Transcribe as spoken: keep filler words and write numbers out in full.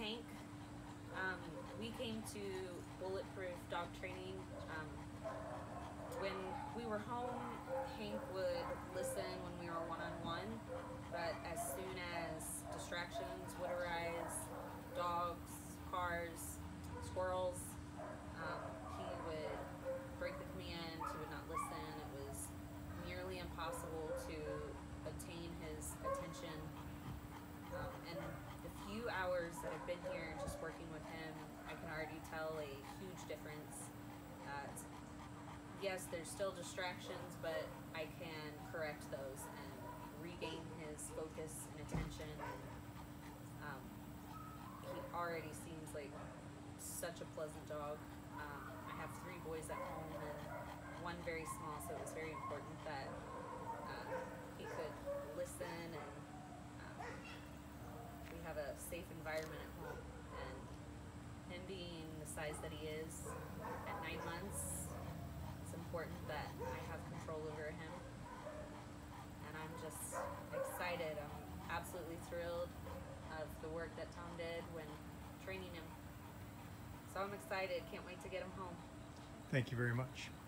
Hank. Um, we came to Bulletproof Dog Training. Um, when we were home, Hank would listen when we were one-on-one, but as soon as distractions would arise, dogs, cars, squirrels, um, he would break the command, he would not listen. It was nearly impossible to obtain his attention. Um, and the few hours that I've been here just working with him, I can already tell a huge difference. Uh, yes, there's still distractions, but I can correct those and regain his focus and attention. Um, he already seems like such a pleasant dog. Um, I have three boys at home and one very small, so it was very important that uh, he could listen, and um, we have a safe environment at home. And him being the size that he is at nine months, it's important that I have control over him. And I'm just excited. I'm absolutely thrilled of the work that Tom did when training him. So I'm excited. Can't wait to get him home. Thank you very much.